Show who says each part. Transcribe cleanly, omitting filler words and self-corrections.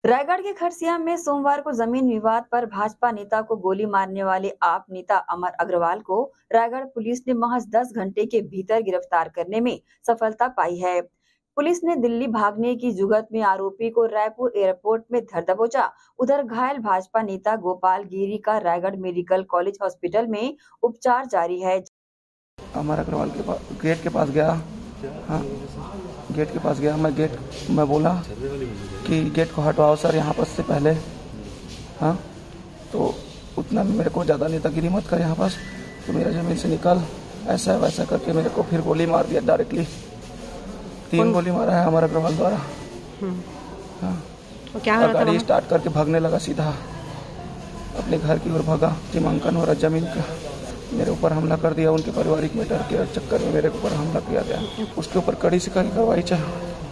Speaker 1: रायगढ़ के खरसिया में सोमवार को जमीन विवाद पर भाजपा नेता को गोली मारने वाले आप नेता अमर अग्रवाल को रायगढ़ पुलिस ने महज 10 घंटे के भीतर गिरफ्तार करने में सफलता पाई है। पुलिस ने दिल्ली भागने की जुगत में आरोपी को रायपुर एयरपोर्ट में धर दबोचा। उधर घायल भाजपा नेता गोपाल गिरी का रायगढ़ मेडिकल कॉलेज हॉस्पिटल में उपचार जारी है।
Speaker 2: अमर अग्रवाल के पास गेट के पास गया। हाँ, गेट के पास गया। मैं बोला कि गेट को हटवाओ सर यहाँ पर से पहले। हाँ, तो उतना में मेरे को ज़्यादा नेतागिरी मत कर यहाँ पास, तो मेरा ज़मीन से निकल, ऐसा वैसा करके मेरे को फिर गोली मार दिया डायरेक्टली। 3 गोली मारा है अमर अग्रवाल द्वारा। हाँ,
Speaker 3: तो क्या
Speaker 2: और गाड़ी स्टार्ट करके भागने लगा, सीधा अपने घर की ओर भागा। सीमांकन और जमीन का मेरे ऊपर हमला कर दिया। उनके पारिवारिक मैटर के चक्कर में मेरे ऊपर हमला किया गया। उसके ऊपर कड़ी से कार्रवाई चाहिए।